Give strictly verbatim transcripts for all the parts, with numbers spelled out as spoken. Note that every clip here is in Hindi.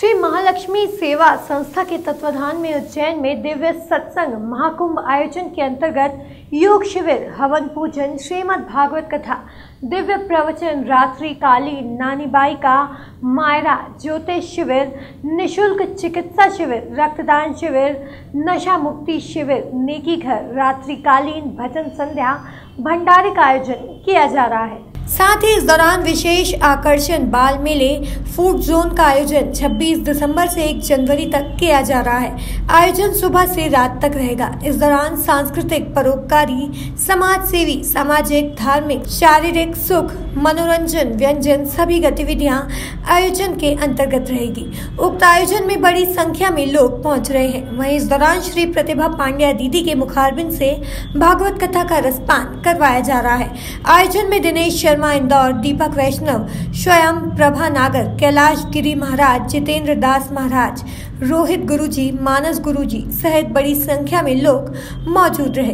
श्री महालक्ष्मी सेवा संस्था के तत्वाधान में उज्जैन में दिव्य सत्संग महाकुंभ आयोजन के अंतर्गत योग शिविर, हवन पूजन, श्रीमद् भागवत कथा, दिव्य प्रवचन, रात्रि कालीन नानीबाई का मायरा, ज्योतिष शिविर, निशुल्क चिकित्सा शिविर, रक्तदान शिविर, नशा मुक्ति शिविर, नेकी घर, रात्रिकालीन भजन संध्या, भंडारे का आयोजन किया जा रहा है। साथ ही इस दौरान विशेष आकर्षण बाल मेले, फूड जोन का आयोजन छब्बीस दिसंबर से एक जनवरी तक किया जा रहा है। आयोजन सुबह से रात तक रहेगा। इस दौरान सांस्कृतिक, परोपकारी, समाज सेवी, सामाजिक, धार्मिक, शारीरिक, सुख, मनोरंजन, व्यंजन सभी गतिविधियां आयोजन के अंतर्गत रहेगी। उक्त आयोजन में बड़ी संख्या में लोग पहुंच रहे हैं। वहीं इस दौरान श्री प्रतिभा पांड्या दीदी के मुखारबिंद से भागवत कथा का रसपान करवाया जा रहा है। आयोजन में दिनेश शर्मा इंदौर, दीपक वैष्णव, स्वयं प्रभा नागर, कैलाश गिरी महाराज, जितेंद्र दास महाराज, रोहित गुरुजी, मानस गुरुजी सहित बड़ी संख्या में लोग मौजूद रहे।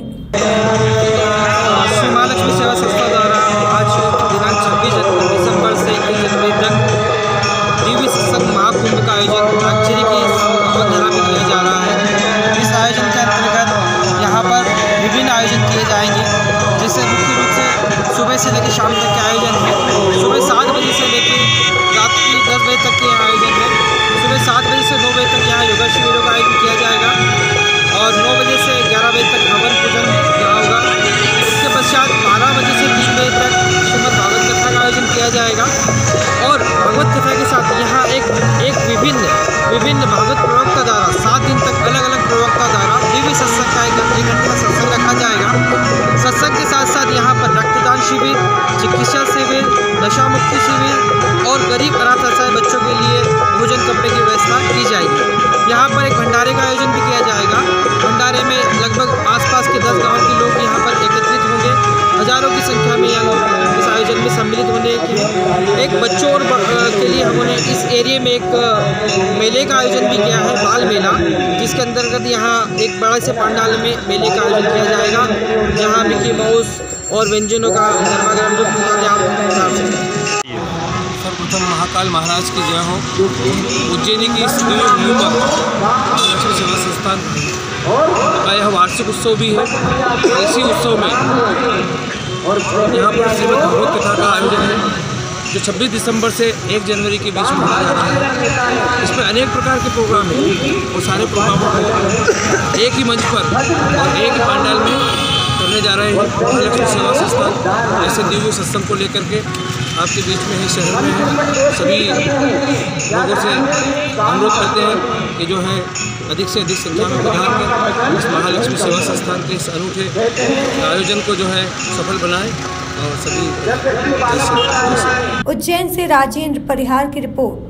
श्री महालक्ष्मी सेवा संस्था द्वारा आज दिनांक छब्बीस दिसंबर से इक्कीस जनवरी तक दिव्य सत्संग महाकुंभ का आयोजन नागचरी की धरा में किया जा रहा है। इस आयोजन के अंतर्गत यहाँ पर विभिन्न आयोजन किए जाएंगे, जिससे मुख्य रूप से सुबह से लेकर शाम तक के आयोजन है। सुबह सात बजे से लेकर रात की दस बजे तक के आयोजन है। सुबह सात बजे से नौ बजे तक यहाँ योगा शिविरों का आयोजन किया जाएगा और नौ बजे से ग्यारह बजे तक हवन पूजन यहाँ होगा। उसके पश्चात बारह बजे से तीन बजे तक श्रीमद् भागवत कथा का आयोजन किया जाएगा और भागवत कथा के साथ यहाँ एक एक विभिन्न विभिन्न भागवत प्रवक्ता द्वारा सात दिन तक अलग अलग प्रवक्ता द्वारा दिव्य सत्संग का एक घंटे का सत्संग रखा जाएगा। सत्संग के साथ साथ यहाँ पर रक्तदान शिविर, चिकित्सा शिविर, नशा मुक्ति शिविर और गरीब अनाथ असहाय बच्चों के लिए भोजन कपड़े की व्यवस्था की जाएगी। यहाँ पर एक भंडारे का आयोजन भी किया जाएगा। भंडारे में लगभग आसपास के दस गांव के लोग यहाँ पर एकत्रित होंगे। हजारों की संख्या में यहाँ लोग इस आयोजन में सम्मिलित होने के एक बच्चों और के लिए हमने इस एरिया में एक मेले का आयोजन भी किया है, बाल मेला, जिसके अंतर्गत यहाँ एक बड़े से पंडाल में मेले का आयोजन किया जाएगा, जहाँ मिकी माउस और व्यंजनों का गरमागरम जो सर्वप्रथम महाकाल महाराज की जय हो। उज्जैनी की इस दिव्य भूमि पर महालक्ष्मी सेवा संस्थान का यह वार्षिक उत्सव भी है। इसी उत्सव में यहाँ पर श्रीमद् भागवत कथा का आयोजन है, जो छब्बीस दिसंबर से एक जनवरी के बीच में होने जा रहा है। इसमें अनेक प्रकार के प्रोग्राम हैं और सारे प्रोग्रामों को एक ही मंच पर और एक ही पंडाल में करने जा रहे हैं। महालक्ष्मी सेवा संस्थान ऐसे दिव्य सत्संग को लेकर के आपके बीच में है, शहर में है। सभी लोगों से अनुरोध करते हैं कि जो है अधिक से अधिक संख्या में पधार कर इस महालक्ष्मी सेवा संस्थान के इस अनूठे आयोजन को जो है सफल बनाएं और सभी। उज्जैन से राजेंद्र परिहार की रिपोर्ट।